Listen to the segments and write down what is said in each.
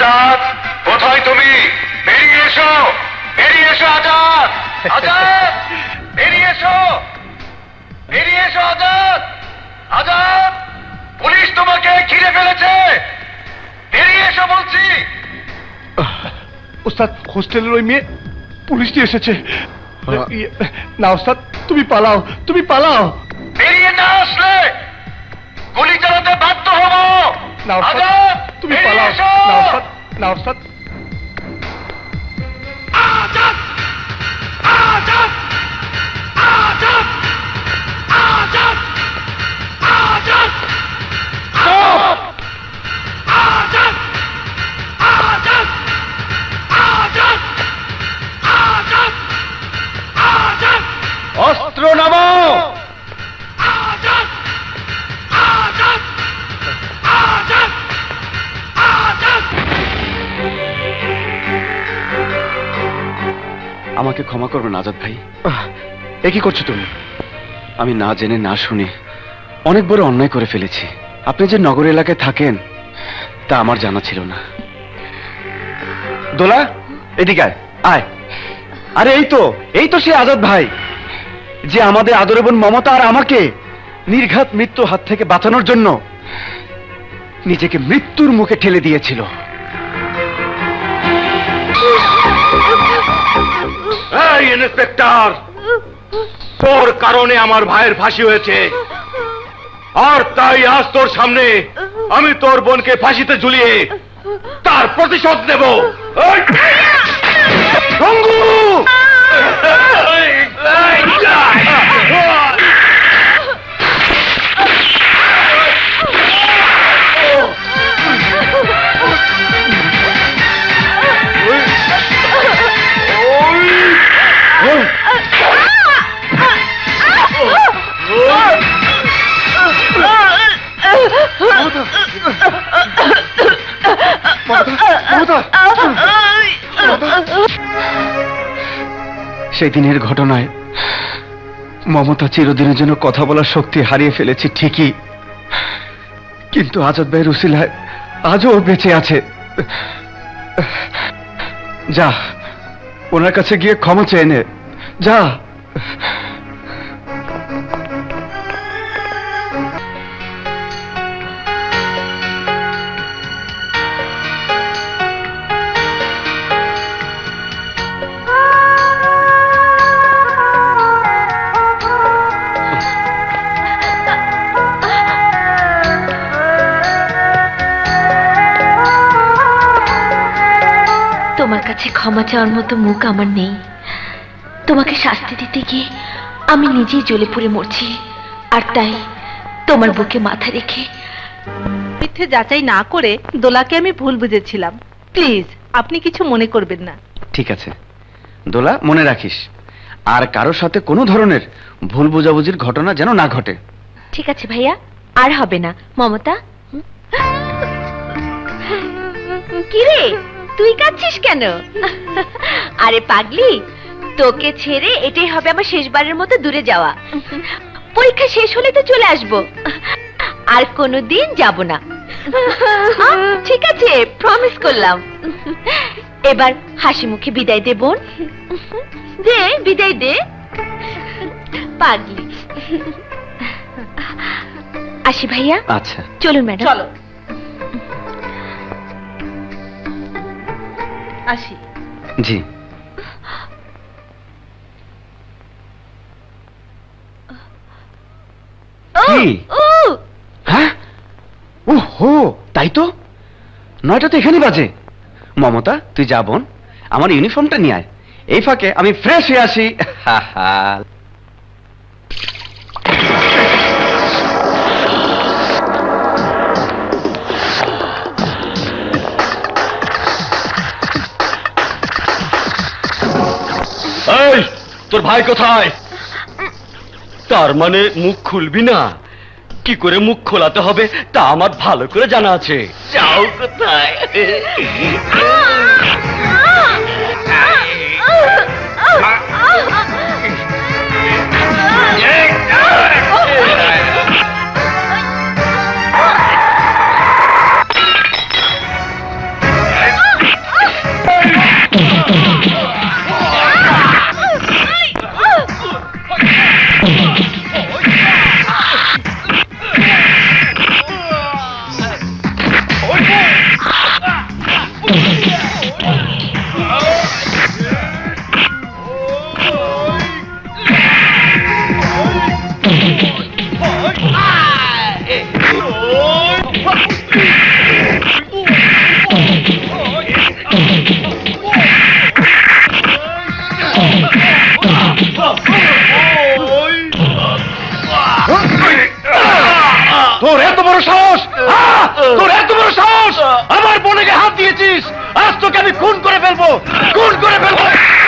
আজাদ, কোথায় তুমি? বেরিয়ে এসো, বেরিয়ে এসো আজাদ, আজাদ, বেরিয়ে এসো, বেরিয়ে এসো আজাদ, আজাদ, পুলিশ তোমাকে ঘিরে ফেলেছে, বেরিয়ে এসো বলছি। ওস্তাদ, হোস্টেলের ওই মেয়ে পুলিশ দিয়ে এসেছে। না ওস্তাদ, তুমি পালাও, তুমি পালাও। বেরিয়ে না আসলে গুলি চালাতে বাধ্য হব। না ওস্তাদ, তুমি পালাও। না ওস্তাদ, না ওস্তাদ। আজাদ, আজাদ, আজাদ, আজাদ, আজাদ, আজাদ, আজাদ, আজাদ, আজাদ, আজাদ, আজাদ, অস্ত্র নামাও। আজাদ, আজাদ, আজাদ, আজাদ। আমাকে ক্ষমা করবেন আজাদ ভাই। এ কি করছো তুমি? আমি না জেনে না শুনে অনেক বড় অন্যায় করে ফেলেছি। আপনি যে নগর এলাকায় থাকেন তা আমার জানা ছিল না। দোলা, এদিকে আয়, আয়। আরে এই তো সে আজাদ ভাই যে আমাদের আদরের বোন মমতা আর আমাকে নির্ঘাত মৃত্যুর হাত থেকে বাঁচানোর জন্য নিজেকে মৃত্যুর মুখে ঠেলে দিয়েছিল। এই ইন্সপেক্টর, তোর কারণে আমার ভাইয়ের ফাঁসি হয়েছে, আর তাই আজ তোর সামনে আমি তোর বোনকে ফাঁসিতে ঝুলিয়ে তার প্রতিশোধ নেব। রঙ্গু! সেই দিনের ঘটনায় মমতা চিরদিনের জন্য কথা বলার শক্তি হারিয়ে ফেলেছি ঠিকই, কিন্তু আজাদ ভাইয়ের উসিলায় আজও বেঁচে আছে। যা, ওনার কাছে গিয়ে ক্ষমা চেয়ে নে, যা। তোমার কাছে ক্ষমা চাওয়ার মতো মুখ আমার নেই। তোমাকে শাস্তি দিতে গিয়ে আমি নিজেই জ্বলে পুড়ে মরছি, আর তাই তোমার বুকে মাথা রেখে মিথ্যে যাচাই না করে দোলাকে আমি ভুল বুঝেছিলাম। প্লিজ আপনি কিছু মনে করবেন না। ঠিক আছে দোলা, মনে রাখিস আর কারোর সাথে কোনো ধরনের ভুল বোঝাবুঝির ঘটনা যেন না ঘটে। ঠিক আছে ভাইয়া, আর হবে না। মমতা, কিরে তুই কাঁদছিস কেন? আরে পাগলি, তোকে ছেড়ে এটাই হবে আমার শেষবারের মতো দূরে যাওয়া। পরীক্ষা শেষ হলে তো চলে আসবো, আর কোনোদিন যাব না। ঠিক আছে, প্রমিস করলাম। এবার হাসি মুখে বিদায় দে বোন, দে বিদায় দে। পাগলি, আসি ভাইয়া। আচ্ছা চলুন ম্যাডাম। চলো আসি। জি। হ্যাঁ, ওহো তাই তো, 9টা তো এখানেই বাজে। মমতা তুই যা বোন, আমার ইউনিফর্মটা নিয়ে আয়, এই ফাঁকে আমি ফ্রেশ হয়ে আসি। এই, তোর ভাই কোথায়? তার মানে মুখ খুলবি না? কি করে মুখ খোলাতে হবে তা আমার ভালো করে জানা আছে। যাও কোথায়? ফেলবো, খুন করে ফেলবো।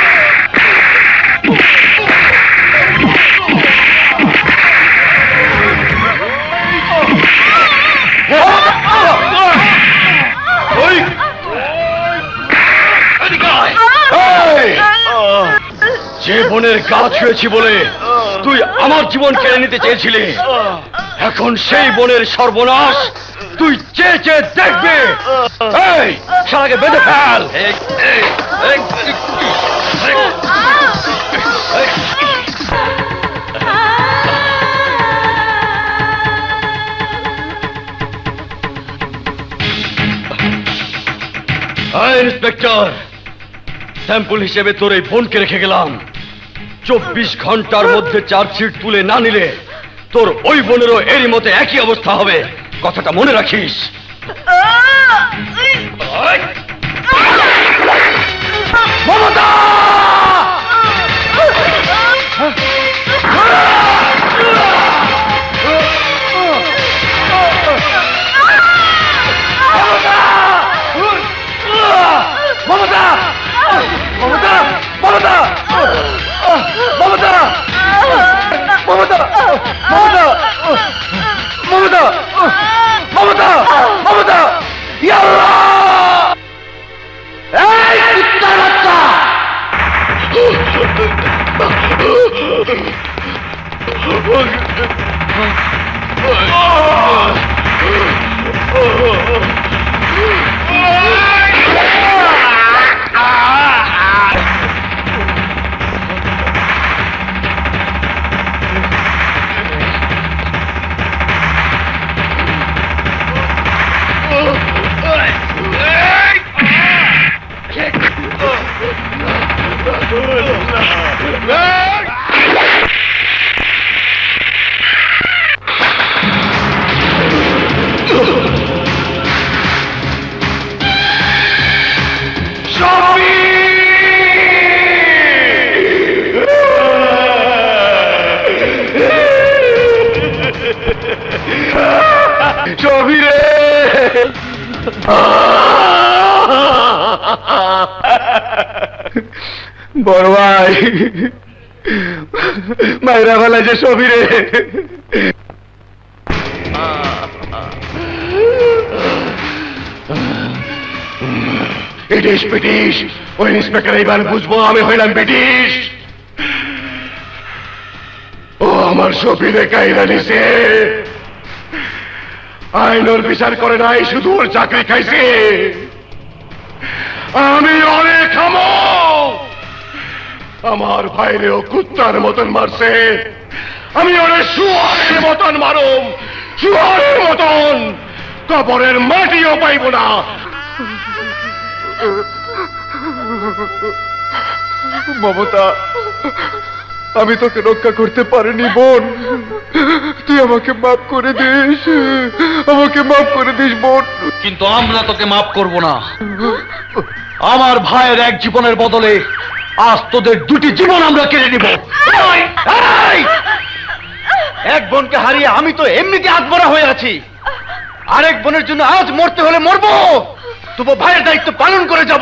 যে বোনের গা ছুঁয়েছি বলে তুই আমার জীবন কেড়ে নিতে চেয়েছিলি, এখন সেই বোনের সর্বনাশ তুই চেয়ে চেয়ে দেখবে। এই শালাকে বেঁধে ফেল। ইন্সপেক্টর, স্যাম্পল হিসেবে তোর এই বোনকে রেখে গেলাম। 24 ঘন্টার মধ্যে চার্জশিট তুলে না নিলে তোর ওই বোনেরও এরই মতে একই অবস্থা হবে, কথাটা মনে রাখিস। মমতা! মমতা! মমতা! মমতা! মমতা! মমতা! মমতা! মমতা! মমতা! মমতা! ইয়া আল্লাহ! এই কুত্তার বাচ্চা! বড় ভাই মায়েরা বেলা যে সবিরে ব্রিটিশ ব্রিটিশ ওই ইন্সপেক্টর এইবার বুঝবো আমি হইলাম ব্রিটিশ। ও আমার সফিরে কাইরা নিছে, আইন ওর বিচার করে নাই, শুধু ওর চাকরি খাইছে। আমি অনেক খামো, আমার ভাইরেও কুত্তার মতন মারছে, আমি ওরে শুয়ারের মতন মারুম, শুয়ারের মতন, কবরের মাটিও পাইব না। মমতা, আমি তোকে রক্ষা করতে পারিনি বোন, তুই আমাকে মাফ করে দিস, আমাকে মাফ করে দিস বোন। কিন্তু আমরা তোকে মাফ করব না। আমার ভাইয়ের এক জীবনের বদলে আজ তোদের দুটি জীবন আমরা কেড়ে নিব। এক বোনকে হারিয়ে আমি তো এমনিতে আত্মরা হয়ে আছি, আরেক বোনের জন্য আজ মরতে হলে মরবো, তবু ভাইয়ের দায়িত্ব পালন করে যাব।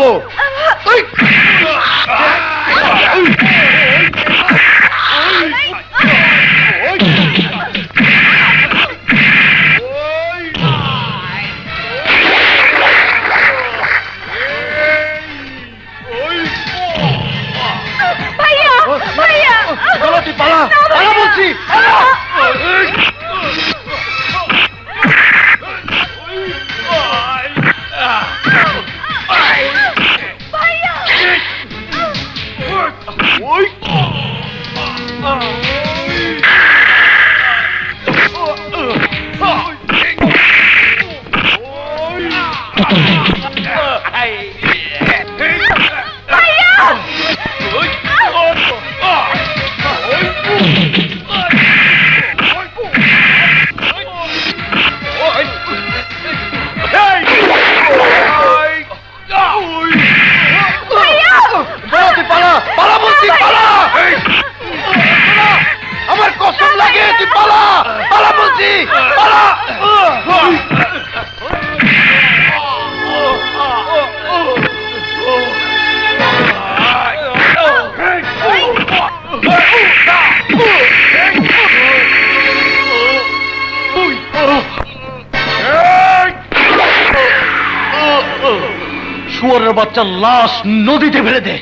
পালা পালা বলছি। আমার কসম লাগে, তুই পালা পালা বলছি, পালা। শুয়োরের বাচ্চার লাশ নদীতে ফেলে দে।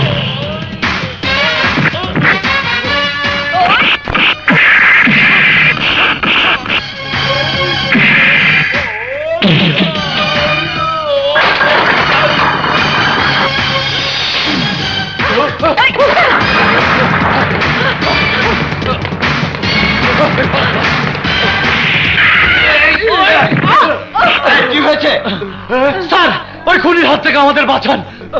কি হয়েছে স্যার? ওই খুনির হাত থেকে আমাদের বাঁচান।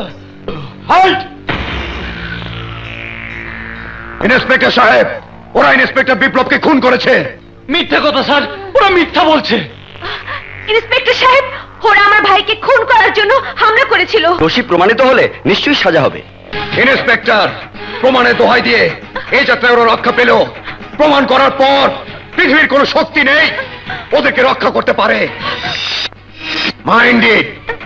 ইন্সপেক্টর সাহেব, ওরা ইন্সপেক্টর বিপ্লবকে খুন করেছে। মিথ্যা কথা স্যার, ওরা মিথ্যা বলছে। ইন্সপেক্টর সাহেব, ওরা আমার ভাইকে খুন করার জন্য হামলা করেছিল। দোষী প্রমাণিত হলে নিশ্চয়ই সাজা হবে। ইন্সপেক্টর, প্রমাণের দোহাই দিয়ে এই যাত্রায় ওরা রক্ষা পেল। প্রমাণ করার পর পৃথিবীর কোনো শক্তি নেই ওদেরকে রক্ষা করতে পারে। মাইন্ড ইট।